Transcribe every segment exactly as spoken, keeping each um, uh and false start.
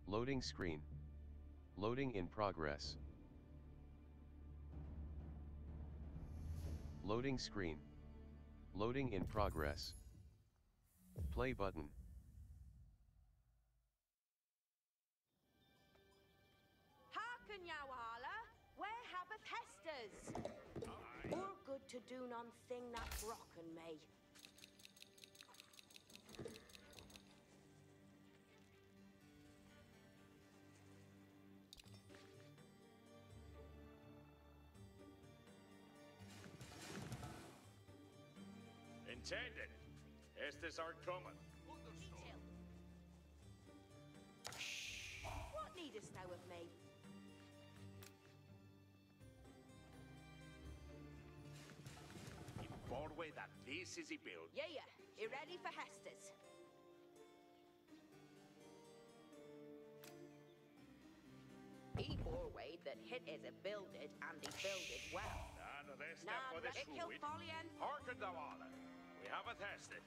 Loading screen. Loading in progress. Loading screen. Loading in progress. Play button. Harken Yawala, where have Bethesdas? Or good to do none thing that brocken me. Intended. Estes are coming. What needest thou of me? Inform way that this is a build. Yeah, yeah. You ready for Hestes? He bore way that hit is a builded and he builded well. None of this Nah, stuff for the it killed sweet. Folian. Hearken thou all. We have a tested.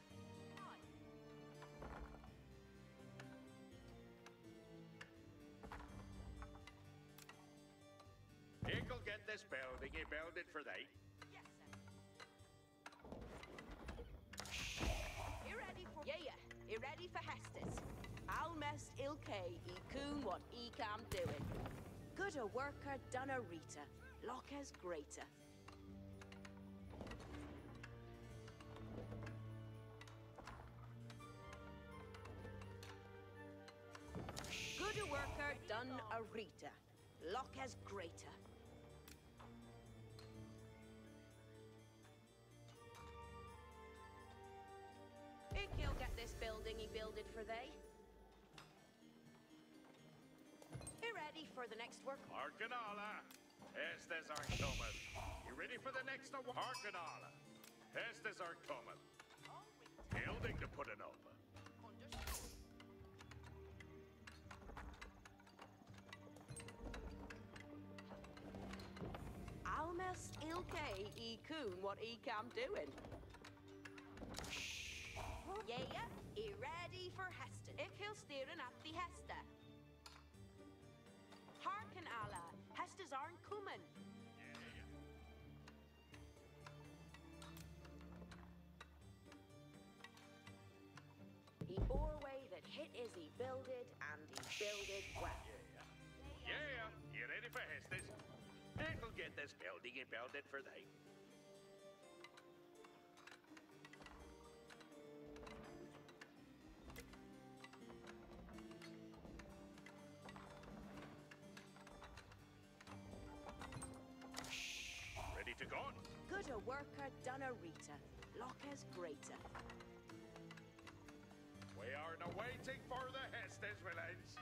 He'll get this building, he builded for thee. Yes, sir. You ready for? Yeah, yeah. You ready for Hestes? I'll mess ilke e coon what e cam doing. Good a worker, done a Rita. Lockers greater. Good a worker, done a Rita. Lockers greater. Think he'll get this building he builded for thee? You ready for the next work? Hearken alla. Estes are coming. You ready for the next one? Hearken alla. Estes are coming. Building to put it up. Almost ilke e coon what e cam doing. Yeah, yeah. He ready for Heston. If he'll steering at the Hester. Hearken alla. Hesters aren't coming. He bore way that hit is he builded and he builded well. Yeah, yeah. You ready for Hestes? He'll get this building, he builded for thee. Ready to go? Good a worker, done a Rita. Lockers greater. We are now waiting for the Hestes village.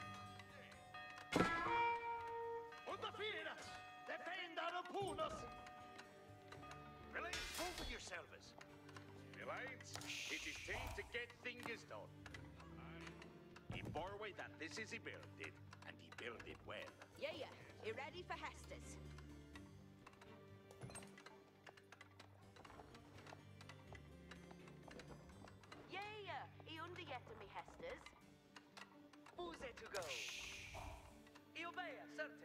Under fear! Defend our opponents! Village, open yourselves. Village, it is time to get things done. He bore way that this is he builded, and he built it well. Yeah, yeah. You ready for Hestes? Yeah, yeah. He under yet to me Hestes. Who's it to go? Iobea, certes.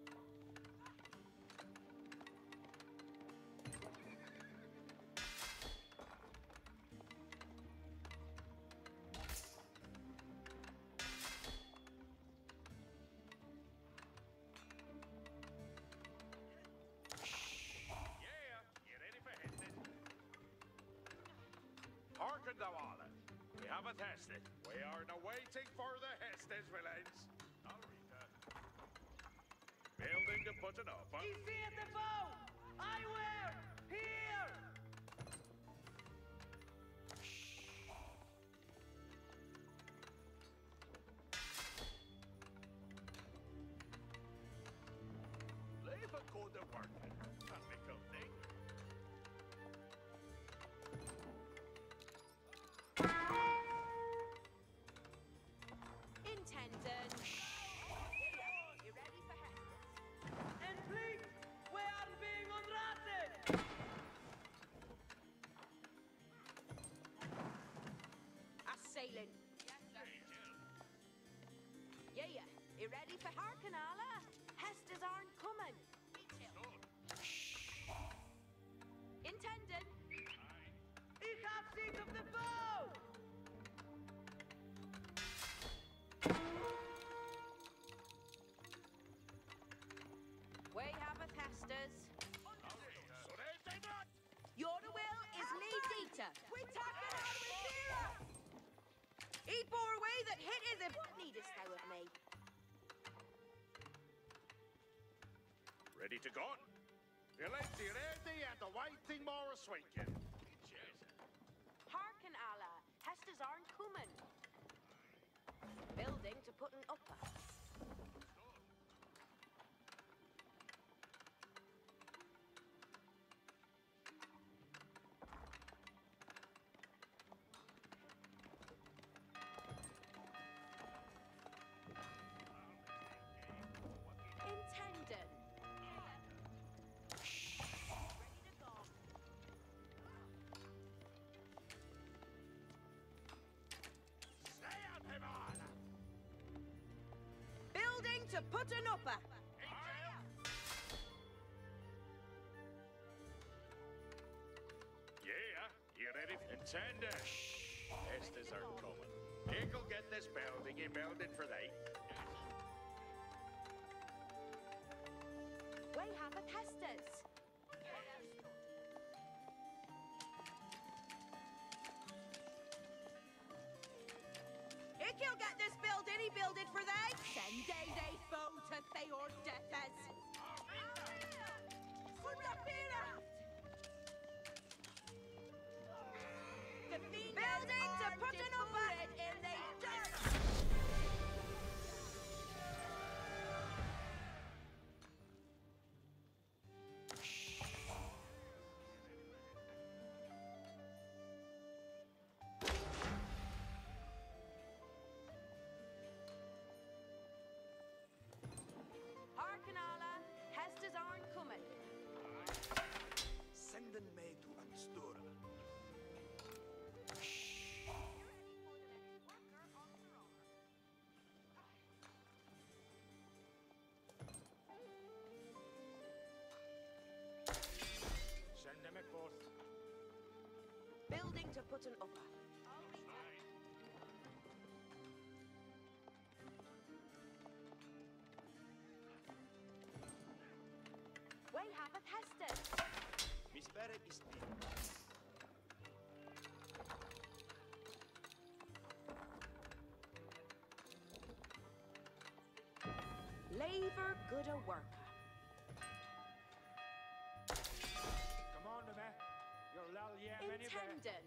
Hearken thou all. We have a tested. We are now waiting for the Hestes village. Alrita. Building to put it up. He seeth the foe! I will! Here! Leave a good work. Can we come thing? Intendant. You ready for Hestes? And please, we are being unratted! A sailing. Yeah, yeah. You ready for Harkanala? Hestas aren't coming. Intended. Ich hab sight of the bow! Way haveth Hestas. Your will is lead eater. We tackle out with Vera! He bore away that hit is a what needest thou of me? Ready to go? You like the ready and the waiting more swinking. Hearken, Allah. Hestas aren't coming. Building to put an upper. Intended. Stay on him on! Building to put an upper. Yeah, you ready? Intender. Estes are coming. Dick'll get this building, you build it for they. Way haveth Hestas. He'll get this building, he build it for they. Send they they foe to Theor Deathes. Building to put an upper in the dirt. Hearken, Allah. Hestas aren't coming. Senden me to Anstura. Send them forth. Building to put an upper. Way haveth Hestas. Miss Barrett is dead. Labour good a worker. Come on, man. You're lal yam anyway. Intended.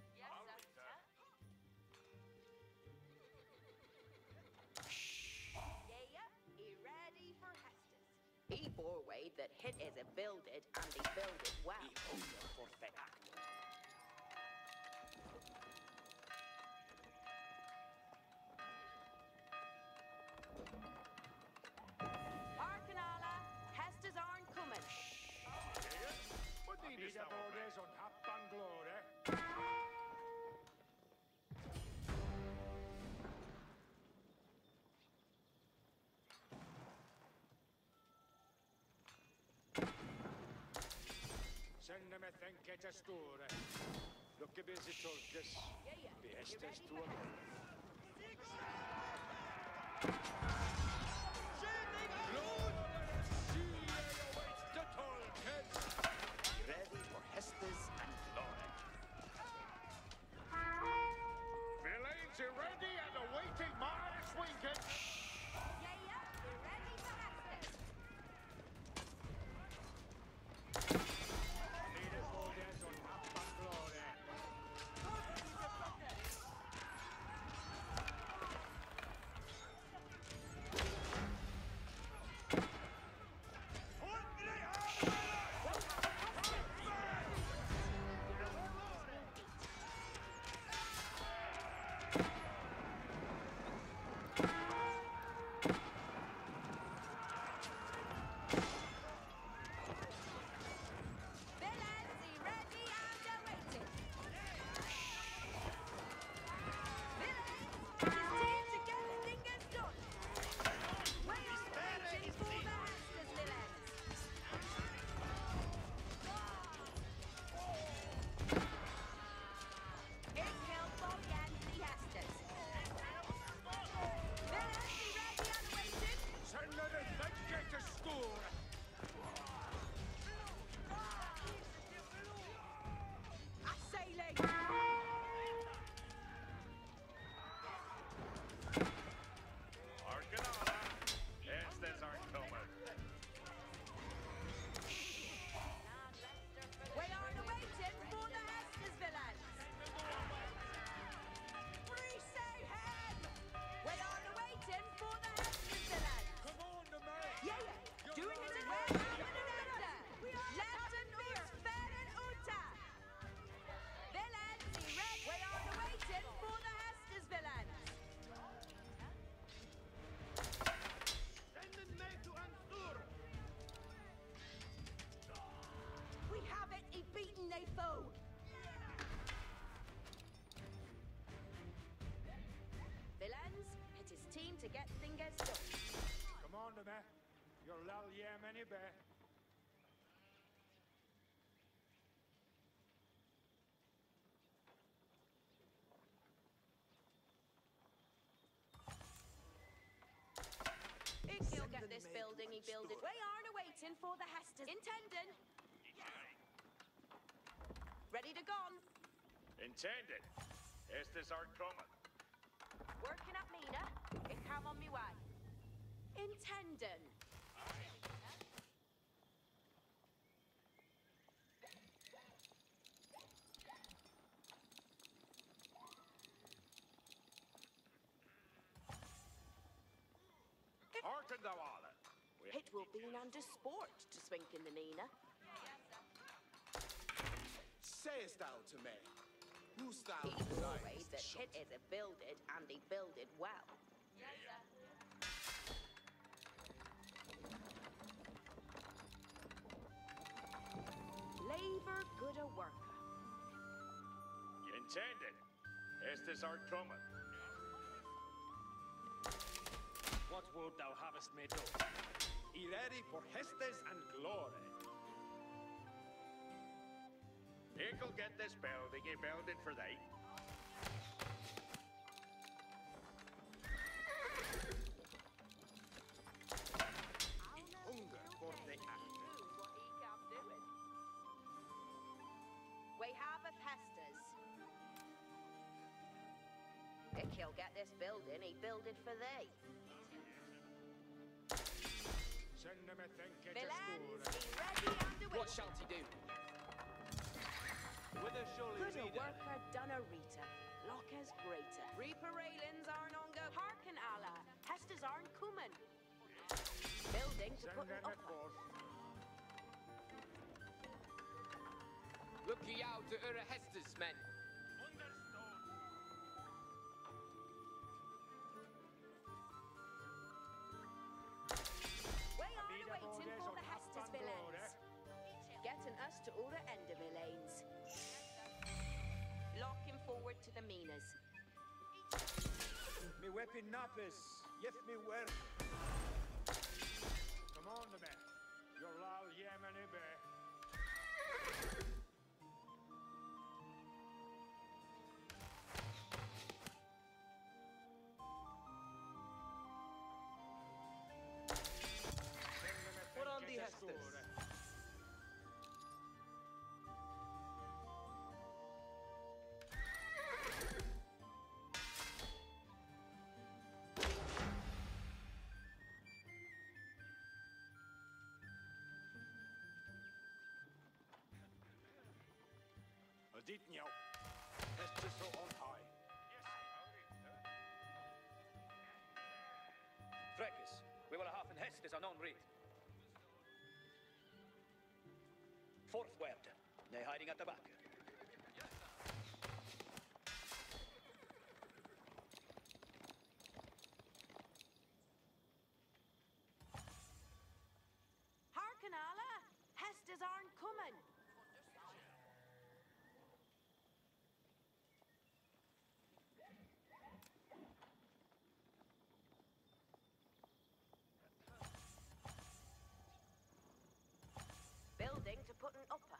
Yeah, he ready for Hestas. He bore way that hit is a builded and he builded well. For the act. Hearken, Allah. Hestas aren't coming. What need is borders on Hap Bangalore? Send them a thank get a store. Look at busy Turkish. Yeah, yeah. The You Estes ready to for a Lord, see awaits the Turkish. Ready for Hestes and glory. Villains are ready and awaiting Mars Winken. Yeah, yeah. You ready for Hestas. Leader borders on Hap Bangalore. to get things done. Come on, me. Your lal yam any bear. He'll get this building, he builded. We aren't waiting for the Hestas. Intending. Ready to gone. Intended. Estes are coming. Working at Mina. It come on me way. Intending. Hearken thou all. It will be under sport to swink in the Mina. Sayest thou to me? Who's thou He deniest always the that shot? hit is a builded and he builded well. Labor good a worker. Intended. Estes are coming. What would thou havest me do? Be ready for Hestes and glory. He'll get this building, he builded for thee. Hunger for the act. We have a Hestas. If he'll get this building, he builded for thee. Send them a thing, get Villains, be ready and away. What shall he do? Whither surely Good a leader? worker done a Rita. Lockers greater. Reaper railings aren't on go. Hearken Allah. Hestas aren't cumin. Building to Send put them an a upper. forth. Look ye out to Ura Hestes, men. We aren't waiting for the Hestas villains. Getting us to all the end of the lanes. Looking forward to the Minas. Me weapon nappers, yef me work. Come on, the man. Your lal yemeni bear. What on the Hestes? Dit jou. Hestes so on high. Frekis, we will have an Hestes on read. Fourth word, they hiding at the back. Hearken Allah. Hestas aren't coming. Building to put an upper.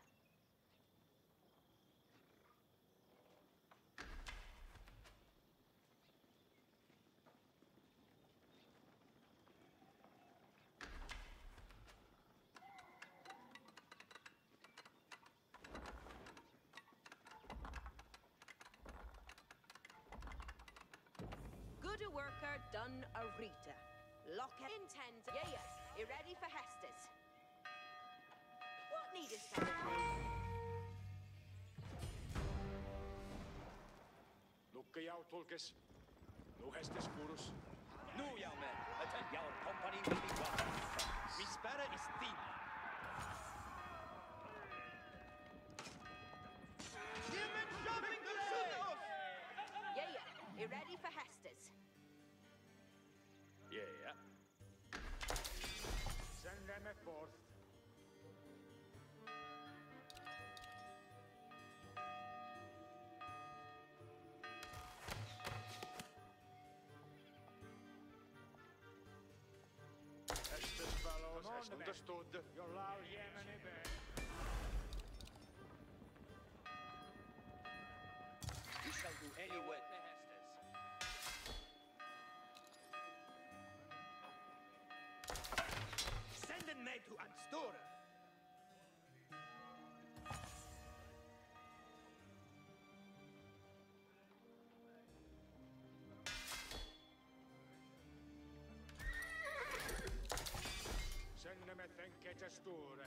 Good a worker, done a Rita. Lock it. Intent. Yeah, yeah. You ready for Hestas? What needest thou? Lukka jou, Tulkis. No Hestes Kurus. No, young men, attend your company will be welcome. Mi spera is deep. Yeah, yeah. You ready for Hestas? Yeah. Send them a forth. Yes, understood. We shall do any way. Senden me to Anstora. Sende me tänke gesture.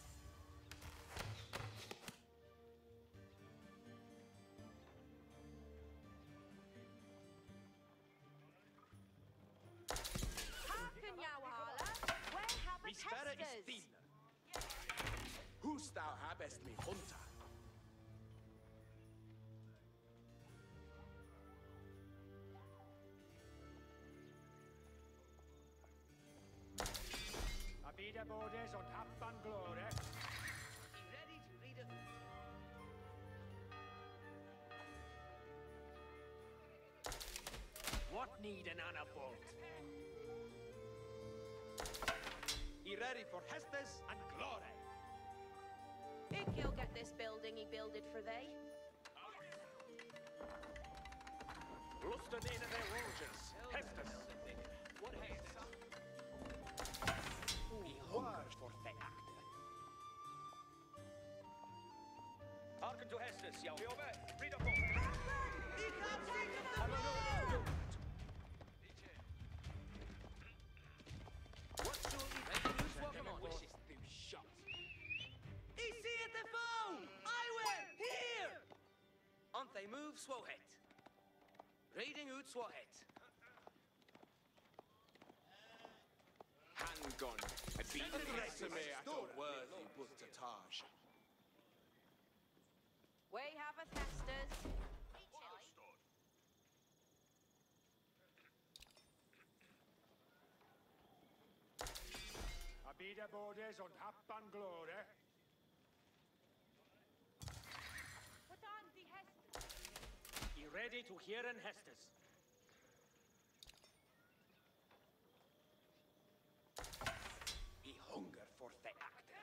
Harken, Yowhala. Where have Mi spera is Bethesdas? thin. Who's thou habest me hunter? Abida bodes und Abban glore. Be ready to read it. What need an anabolt? He ready for Hestes and glory. Ik he'll get this building he builded for they. Lusten in the Rogers. Hestes. What haste? He hungers for the actor. Hearken to Hestus, Yao. We obey. Read up on. What shall he Ready, welcome on. wishes to shot? He see at the phone! I were here! On they move, Swohet. Reading out Swohet. Handgun. A beat the resume at a worthy Buttage. We have Bethesdas. Abida bodes und Abban glore. Put on the Hestes. Be ready to hear an Hestes. He hunger for the actor.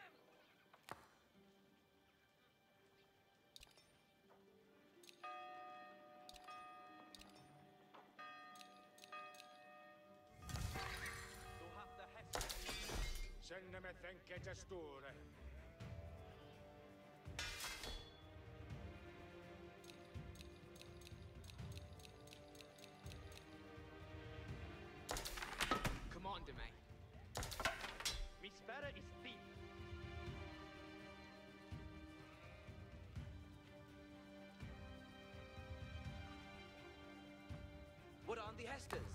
Du have the Hestus. Sende me tänke gesture. Commander, mate. Mi spera is thin. What on the Hestus?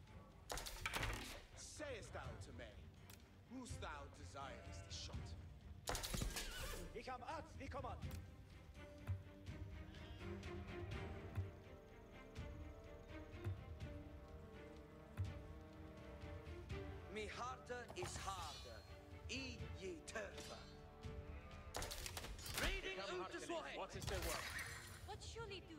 Sayest thou to me, whose thou desirest the shot? Ich am Arzt, wie command. Me harder is harder. E ye turfa. Reading out the Swohet. What is their work? What shall he do?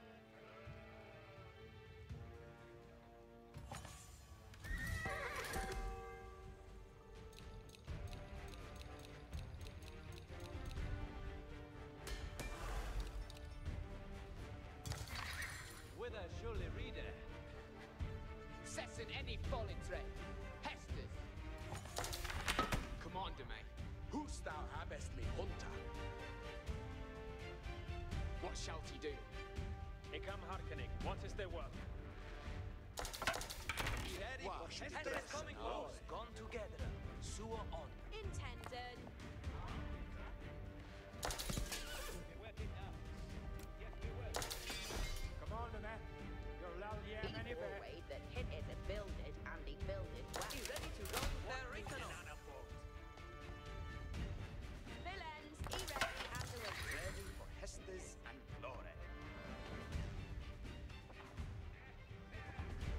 With a surely reader. Cessing any folly trade. Hestus. Commander, mate. Who's thou habest me hunter? What shall he do? Ich am hearkening. What is their work? Be ready Wow, for she's Hestus dressed. coming Oh. close. Gone together. Sewer on. Intended. Come on, man. You're loud, yeah, He many bear. way that hit is a builded and he builded well. Be ready to run their return on. Villains, he ready and the win. Ready for Hestes and glory.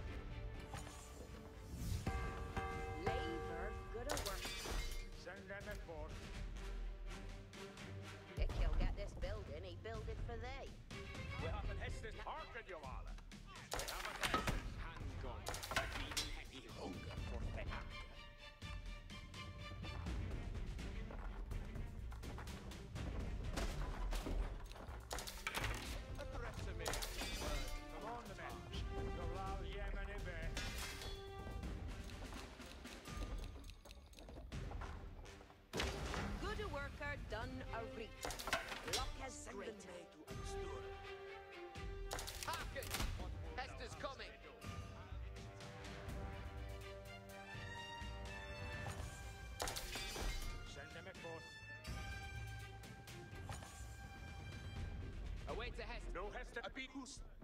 Labor, good a work. Send them to Hester. No Hester. I beat who's